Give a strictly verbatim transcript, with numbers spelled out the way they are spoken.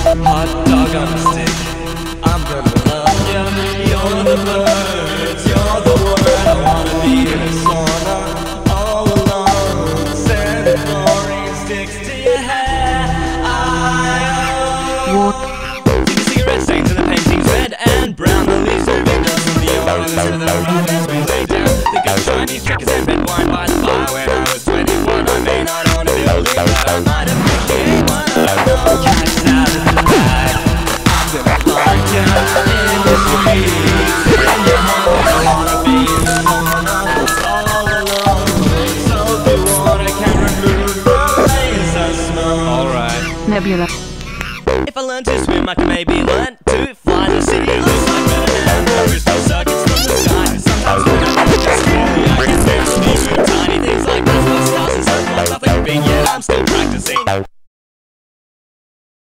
Hot dog on a stick, I'm gonna love you. You're the birds, you're the word. I wanna be in a sauna all alone. Sand and chlorine sticks to your hair. I What? see the cigarette stains and the paintings red and brown. The leaves of windows and the oranges and the rug as we lay down. Think of Chinese crackers and red wine by the fire. When I was twenty-one, I may not own a building, but I might have been one. I know cash out of the bag. I'm gonna find you in the streets, in your home. I wanna be in the sauna all alone. So if you want, I can remove the lace of smoke. Alright. Nebula. If I learn to swim, I can maybe learn to fly. The city looks like better than the crystal circuits from the sky. Sometimes when